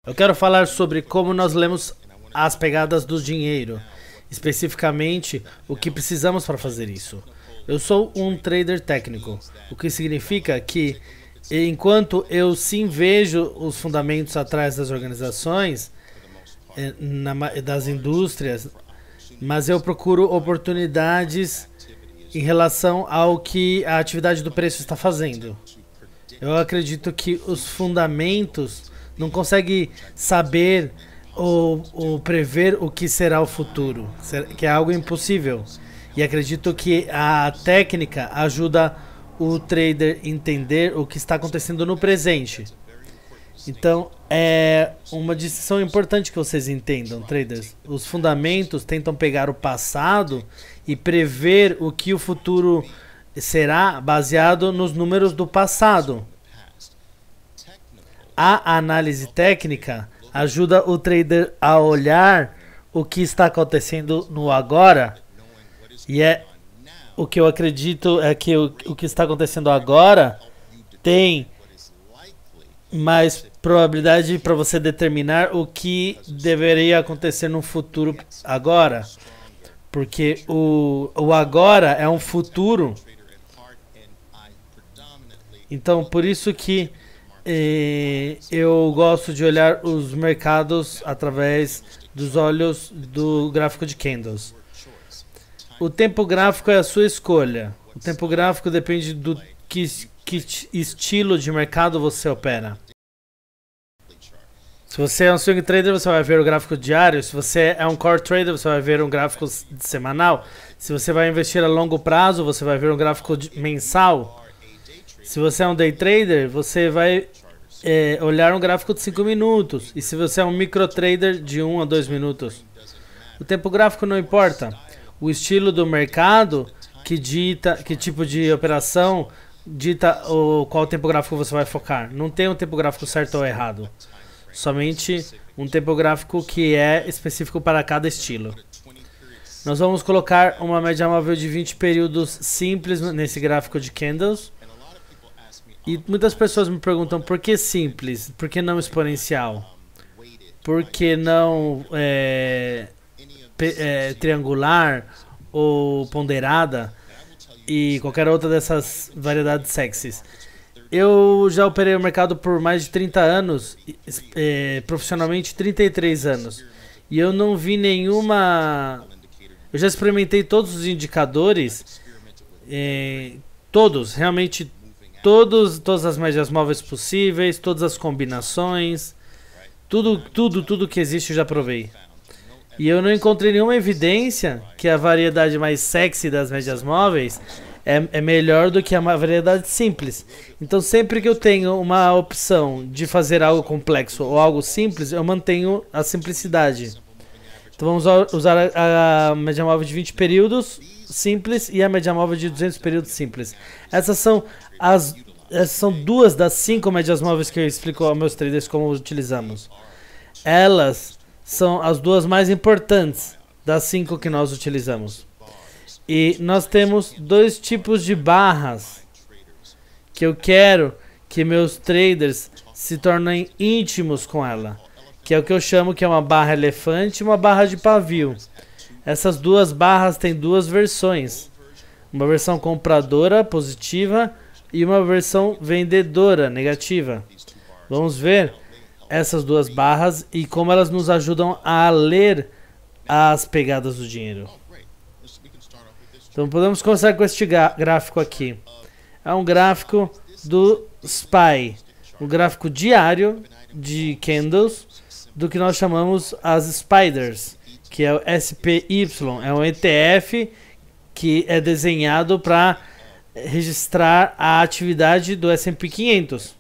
Eu quero falar sobre como nós lemos as pegadas do dinheiro, especificamente o que precisamos para fazer isso. Eu sou um trader técnico, o que significa que enquanto eu sim vejo os fundamentos atrás das organizações, das indústrias, mas eu procuro oportunidades em relação ao que a atividade do preço está fazendo. Eu acredito que os fundamentos não conseguem saber ou prever o que será o futuro, que é algo impossível. E acredito que a técnica ajuda o trader a entender o que está acontecendo no presente. Então, é uma distinção importante que vocês entendam, traders. Os fundamentos tentam pegar o passado e prever o que o futuro será baseado nos números do passado. A análise técnica ajuda o trader a olhar o que está acontecendo no agora. E o que eu acredito é que o que está acontecendo agora tem mais probabilidade para você determinar o que deveria acontecer no futuro agora. Porque o agora é um futuro. Então, por isso que eu gosto de olhar os mercados através dos olhos do gráfico de candles. O tempo gráfico é a sua escolha. O tempo gráfico depende do que estilo de mercado você opera. Se você é um swing trader, você vai ver o gráfico diário. Se você é um core trader, você vai ver um gráfico semanal. Se você vai investir a longo prazo, você vai ver um gráfico mensal. Se você é um day trader, você vai olhar um gráfico de 5 minutos. E se você é um micro trader, de 1 a 2 minutos. O tempo gráfico não importa. O estilo do mercado que dita, que tipo de operação dita qual tempo gráfico você vai focar. Não tem um tempo gráfico certo ou errado. Somente um tempo gráfico que é específico para cada estilo. Nós vamos colocar uma média móvel de 20 períodos simples nesse gráfico de candles. E muitas pessoas me perguntam por que simples, por que não exponencial, por que não triangular ou ponderada e qualquer outra dessas variedades sexys. Eu já operei o mercado por mais de 30 anos, profissionalmente 33 anos, e eu não vi nenhuma... Eu já experimentei todos os indicadores, todos, realmente todas as médias móveis possíveis, todas as combinações, tudo que existe eu já provei. E eu não encontrei nenhuma evidência que a variedade mais sexy das médias móveis é melhor do que a variedade simples. Então sempre que eu tenho uma opção de fazer algo complexo ou algo simples, eu mantenho a simplicidade. Então vamos usar a média móvel de 20 períodos simples e a média móvel de 200 períodos simples. Essas são duas das 5 médias móveis que eu explico aos meus traders como utilizamos. Elas são as duas mais importantes das 5 que nós utilizamos. E nós temos 2 tipos de barras que eu quero que meus traders se tornem íntimos com ela. Que é o que eu chamo que é uma barra elefante e uma barra de pavio. Essas duas barras têm 2 versões. Uma versão compradora, positiva, e uma versão vendedora, negativa. Vamos ver essas 2 barras e como elas nos ajudam a ler as pegadas do dinheiro. Então podemos começar com este gráfico aqui. É um gráfico do SPY, um gráfico diário de candles do que nós chamamos as spiders, que é o SPY, é um ETF que é desenhado para registrar a atividade do S&P 500.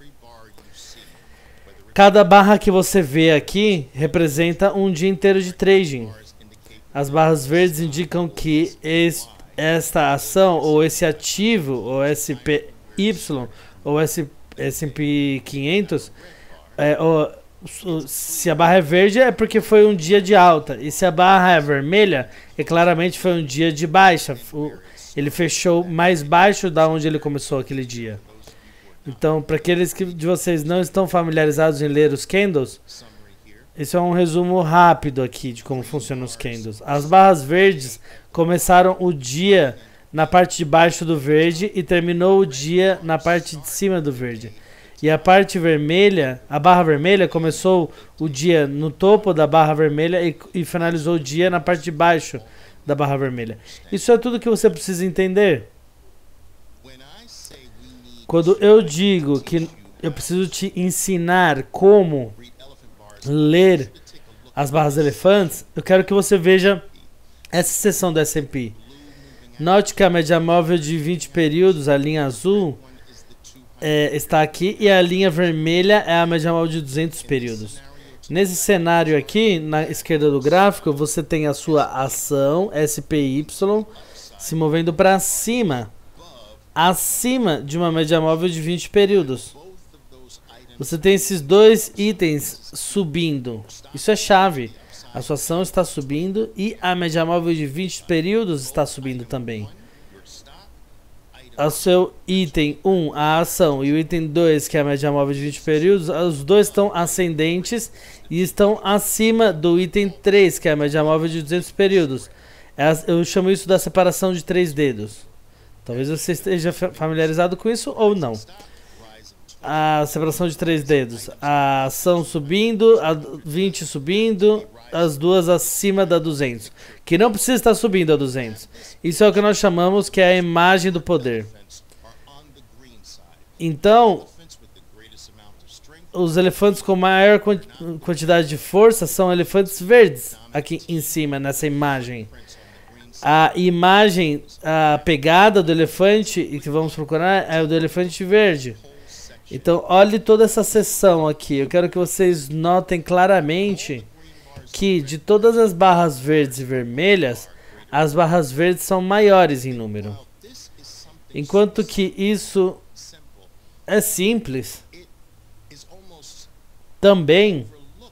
Cada barra que você vê aqui representa um dia inteiro de trading. As barras verdes indicam que esta ação, ou esse ativo, ou SPY, ou S&P 500, se a barra é verde é porque foi um dia de alta. E se a barra é vermelha, claramente foi um dia de baixa. Ele fechou mais baixo da onde ele começou aquele dia. Então, para aqueles de vocês não estão familiarizados em ler os candles, Esse é um resumo rápido aqui de como funcionam os candles. As barras verdes começaram o dia na parte de baixo do verde e terminou o dia na parte de cima do verde. E a parte vermelha, a barra vermelha começou o dia no topo da barra vermelha e finalizou o dia na parte de baixo da barra vermelha. Isso é tudo que você precisa entender. Quando eu digo que eu preciso te ensinar como ler as barras elefantes, eu quero que você veja essa seção do S&P. Note que a média móvel de 20 períodos, a linha azul, está aqui, e a linha vermelha é a média móvel de 200 períodos. Nesse cenário aqui, na esquerda do gráfico, você tem a sua ação SPY se movendo para cima, acima de uma média móvel de 20 períodos. Você tem esses dois itens subindo. Isso é chave. A sua ação está subindo e a média móvel de 20 períodos está subindo também. O seu item 1, a ação, e o item 2, que é a média móvel de 20 períodos, os dois estão ascendentes e estão acima do item 3, que é a média móvel de 200 períodos. Eu chamo isso da separação de 3 dedos. Talvez você esteja familiarizado com isso ou não. A separação de 3 dedos. A ação subindo, a 20 subindo, as duas acima da 200. Que não precisa estar subindo a 200. Isso é o que nós chamamos que é a imagem do poder. Então, os elefantes com maior quantidade de força são elefantes verdes. Aqui em cima, nessa imagem. A imagem, a pegada do elefante, e que vamos procurar, é o do elefante verde. Então, olhe toda essa seção aqui. Eu quero que vocês notem claramente que de todas as barras verdes e vermelhas, as barras verdes são maiores em número. Enquanto que isso é simples, também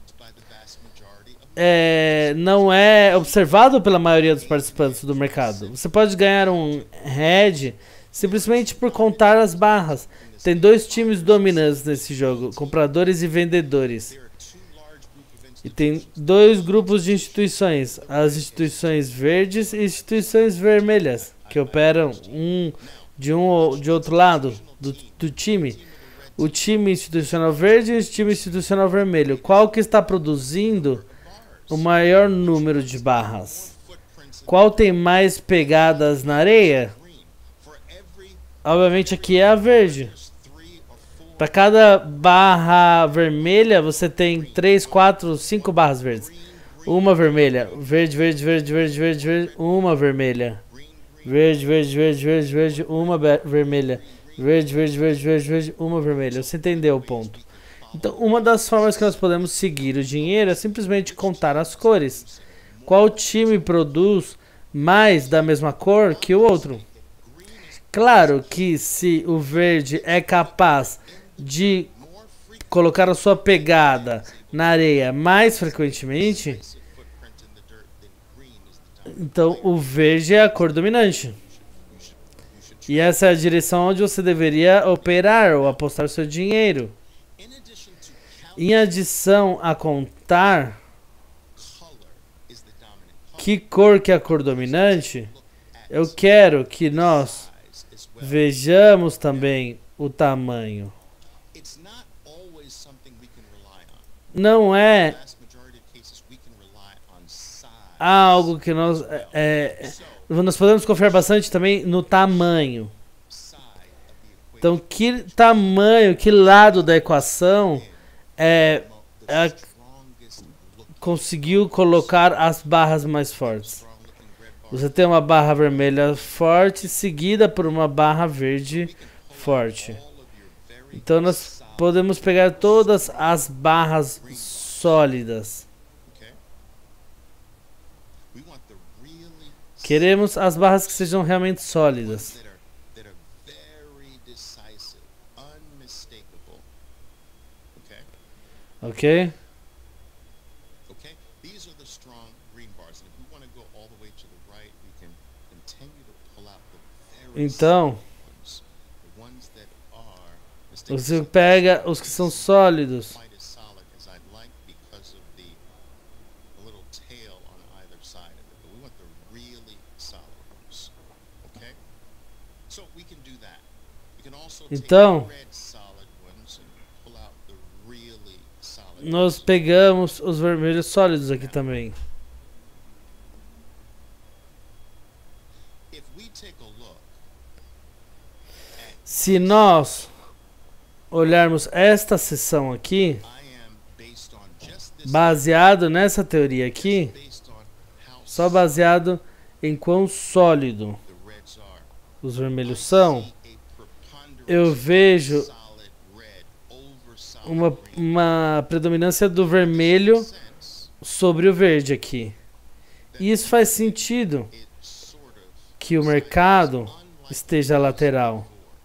não é observado pela maioria dos participantes do mercado. Você pode ganhar um hedge simplesmente por contar as barras. Tem 2 times dominantes nesse jogo, compradores e vendedores. E tem 2 grupos de instituições, as instituições verdes e instituições vermelhas, que operam de outro lado do time. O time institucional verde e o time institucional vermelho. Qual que está produzindo o maior número de barras? Qual tem mais pegadas na areia? Obviamente aqui é a verde. Para cada barra vermelha, você tem 3, 4, 5 barras verdes. Uma vermelha. Verde, verde, verde, verde, verde, verde. Uma vermelha. Verde, verde, verde, verde, verde. Uma vermelha. Verde, verde, verde, verde, verde. Uma vermelha. Você entendeu o ponto? Então, uma das formas que nós podemos seguir o dinheiro é simplesmente contar as cores. Qual time produz mais da mesma cor que o outro? Claro que se o verde é capaz de colocar a sua pegada na areia mais frequentemente, então o verde é a cor dominante. E essa é a direção onde você deveria operar ou apostar seu dinheiro. Em adição a contar que cor que é a cor dominante, eu quero que nós vejamos também o tamanho. Não é algo que nós podemos confiar bastante também no tamanho. Então, que tamanho, que lado da equação conseguiu colocar as barras mais fortes? Você tem uma barra vermelha forte seguida por uma barra verde forte. Então nós podemos pegar todas as barras sólidas. Queremos as barras que sejam realmente sólidas. Ok? Então, você pega os que são sólidos. Então, nós pegamos os vermelhos sólidos aqui também. Se nós olharmos esta seção aqui, baseado nessa teoria aqui, só baseado em quão sólido os vermelhos são, eu vejo uma predominância do vermelho sobre o verde aqui. E isso faz sentido que o mercado esteja lateral.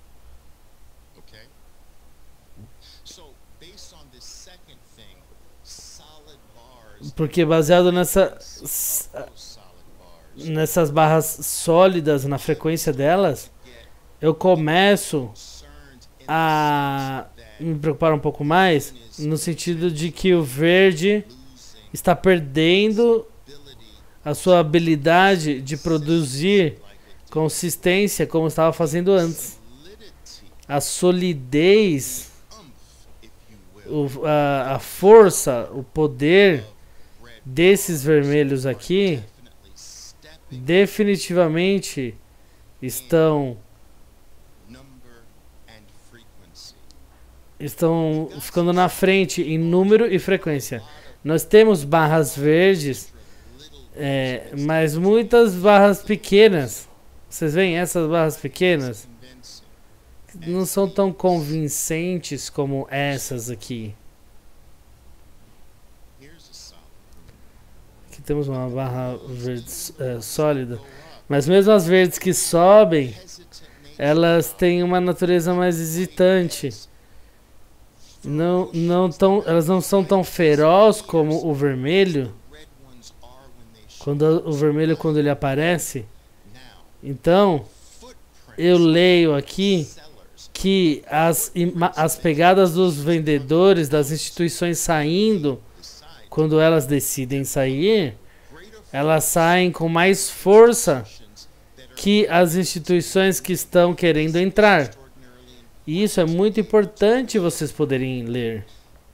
Porque baseado nessas barras sólidas, na frequência delas, eu começo a me preocupar um pouco mais no sentido de que o verde está perdendo a sua habilidade de produzir consistência como estava fazendo antes. A solidez, a força, o poder desses vermelhos aqui definitivamente estão ficando na frente em número e frequência. Nós temos barras verdes, mas muitas barras pequenas. Vocês veem essas barras pequenas? Não são tão convincentes como essas aqui. Aqui temos uma barra verde sólida. Mas mesmo as verdes que sobem, elas têm uma natureza mais hesitante. Elas não são tão ferozes como o vermelho. O vermelho, quando ele aparece. Então, eu leio aqui que as pegadas dos vendedores, das instituições saindo, quando elas decidem sair, elas saem com mais força que as instituições que estão querendo entrar. E isso é muito importante vocês poderem ler.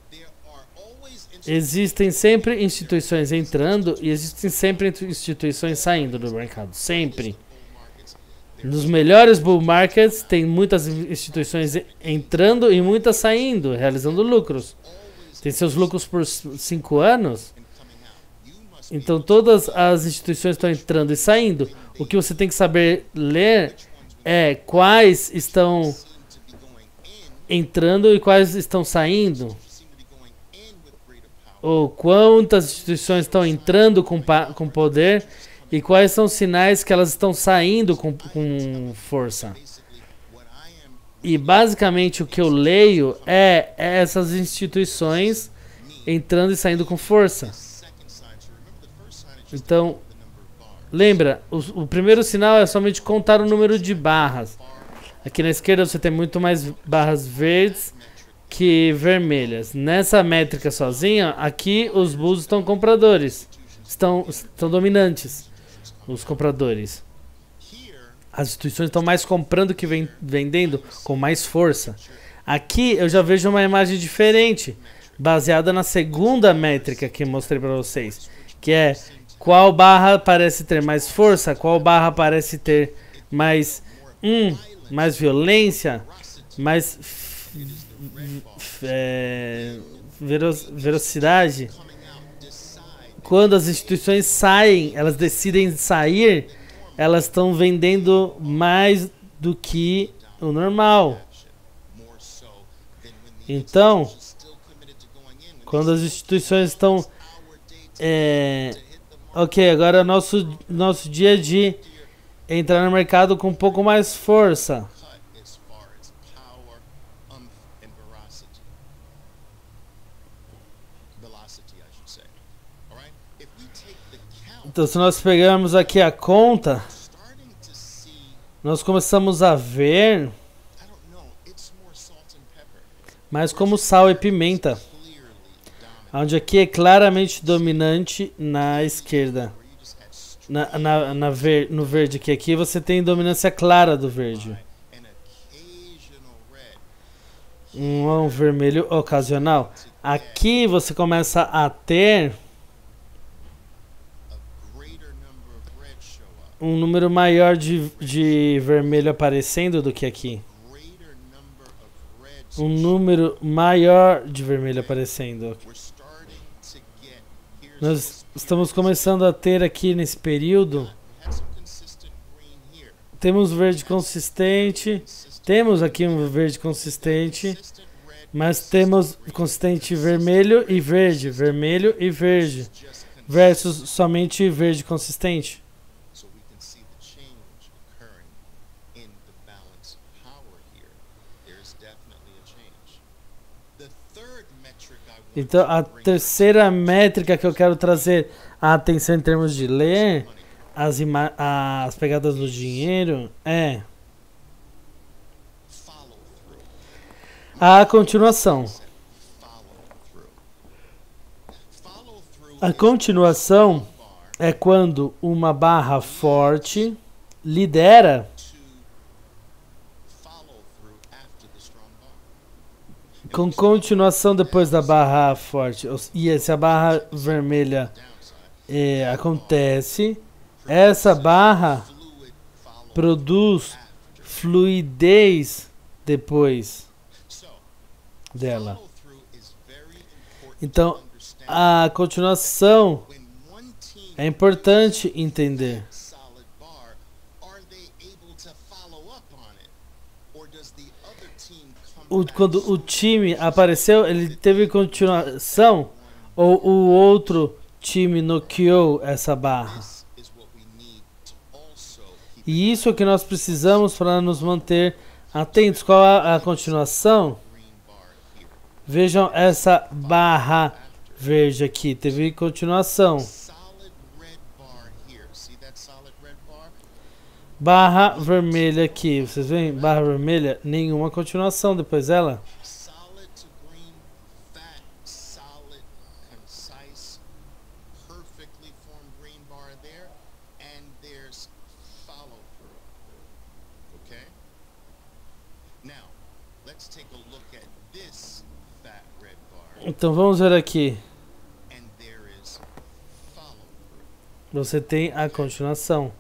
Existem sempre instituições entrando e existem sempre instituições saindo do mercado. Sempre. Nos melhores bull markets, tem muitas instituições entrando e muitas saindo, realizando lucros. Tem seus lucros por 5 anos. Então todas as instituições estão entrando e saindo. O que você tem que saber ler é quais estão entrando e quais estão saindo. Ou quantas instituições estão entrando com poder e quais são os sinais que elas estão saindo com força. E basicamente o que eu leio é essas instituições entrando e saindo com força. Então, lembra, o primeiro sinal é somente contar o número de barras. Aqui na esquerda você tem muito mais barras verdes que vermelhas. Nessa métrica sozinha, aqui os bulls estão compradores. Estão dominantes, os compradores. As instituições estão mais comprando que vendendo com mais força. Aqui eu já vejo uma imagem diferente, baseada na segunda métrica que eu mostrei para vocês. Que é qual barra parece ter mais força, qual barra parece ter mais violência, mais velocidade. Quando as instituições saem, elas decidem sair, elas estão vendendo mais do que o normal. Então, quando as instituições estão... ok, agora é nosso dia de entrar no mercado com um pouco mais força. Então, se nós pegarmos aqui a conta, nós começamos a ver mais como sal e pimenta, onde aqui é claramente dominante na esquerda. no verde que aqui você tem dominância clara do verde. Um vermelho ocasional. Aqui você começa a ter um número maior de vermelho aparecendo do que aqui. Um número maior de vermelho aparecendo. Nós estamos começando a ter aqui nesse período. Temos verde consistente. Temos aqui um verde consistente. Mas temos consistente vermelho e verde. Vermelho e verde. Versus somente verde consistente. Então, a terceira métrica que eu quero trazer a atenção em termos de ler as pegadas do dinheiro é a continuação. A continuação é quando uma barra forte lidera com continuação depois da barra forte. E se a barra vermelha acontece, essa barra produz fluidez depois dela. Então, a continuação é importante entender. Quando o time apareceu, ele teve continuação ou o outro time noqueou essa barra? E isso é o que nós precisamos para nos manter atentos. Qual a continuação? Vejam essa barra verde aqui, teve continuação. Barra vermelha aqui, vocês veem? Barra vermelha, nenhuma continuação depois dela. Então vamos ver aqui. Você tem a continuação.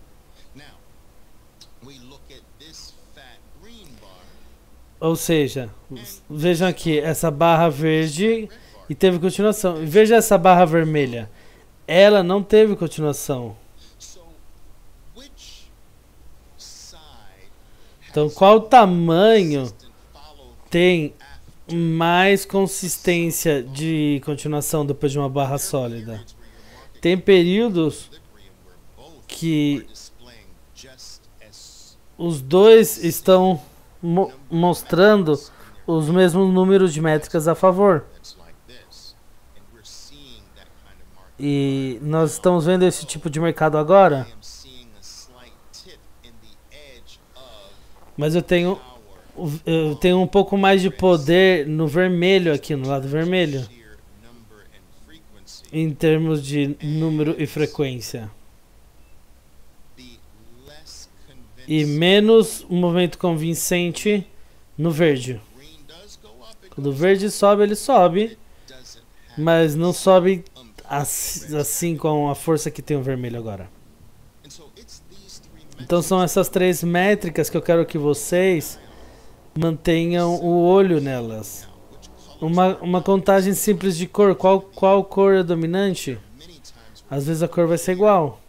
Ou seja, vejam aqui, essa barra verde e teve continuação. Veja essa barra vermelha. Ela não teve continuação. Então, qual tamanho tem mais consistência de continuação depois de uma barra sólida? Tem períodos que os dois estão mostrando os mesmos números de métricas a favor. E nós estamos vendo esse tipo de mercado agora. Mas eu tenho um pouco mais de poder no vermelho aqui, no lado vermelho. Em termos de número e frequência. E menos um movimento convincente no verde. Quando o verde sobe, ele sobe. Mas não sobe assim com a força que tem o vermelho agora. Então são essas três métricas que eu quero que vocês mantenham o olho nelas. Uma contagem simples de cor. Qual cor é dominante? Às vezes a cor vai ser igual.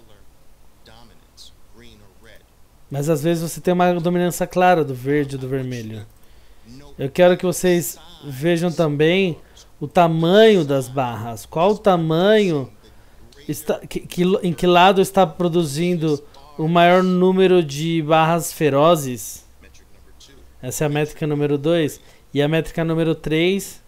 Mas às vezes você tem uma dominância clara do verde e do vermelho. Eu quero que vocês vejam também o tamanho das barras. Qual o tamanho, em que lado está produzindo o maior número de barras ferozes? Essa é a métrica número 2. E a métrica número 3,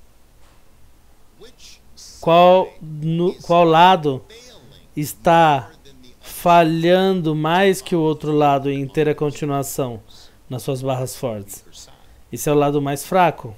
qual lado está falhando mais que o outro lado em ter a continuação nas suas barras fortes? Esse é o lado mais fraco.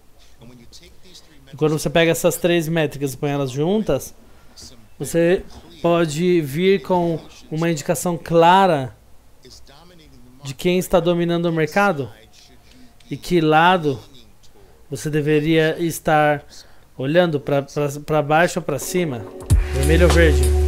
Quando você pega essas três métricas e põe elas juntas, você pode vir com uma indicação clara de quem está dominando o mercado e que lado você deveria estar olhando, para baixo ou para cima, vermelho ou verde.